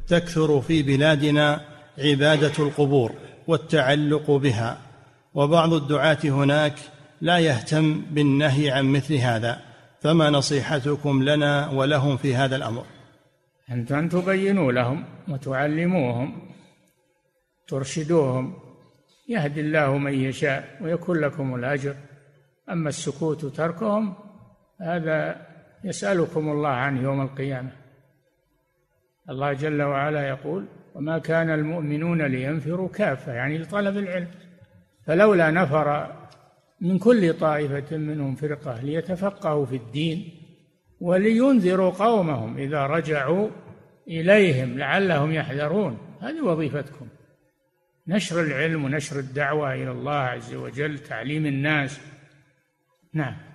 تكثر في بلادنا عبادة القبور والتعلق بها، وبعض الدعاة هناك لا يهتم بالنهي عن مثل هذا، فما نصيحتكم لنا ولهم في هذا الأمر؟ أن تبينوا لهم وتعلموهم، ترشدوهم، يهدي الله من يشاء ويكون لكم الأجر. أما السكوت وتركهم هذا يسألكم الله عنه يوم القيامة. الله جل وعلا يقول: وما كان المؤمنون لينفروا كافة، يعني لطلب العلم، فلولا نفر من كل طائفة منهم فرقة ليتفقهوا في الدين ولينذروا قومهم إذا رجعوا إليهم لعلهم يحذرون. هذه وظيفتكم، نشر العلم ونشر الدعوة إلى الله عز وجل، تعليم الناس. نعم.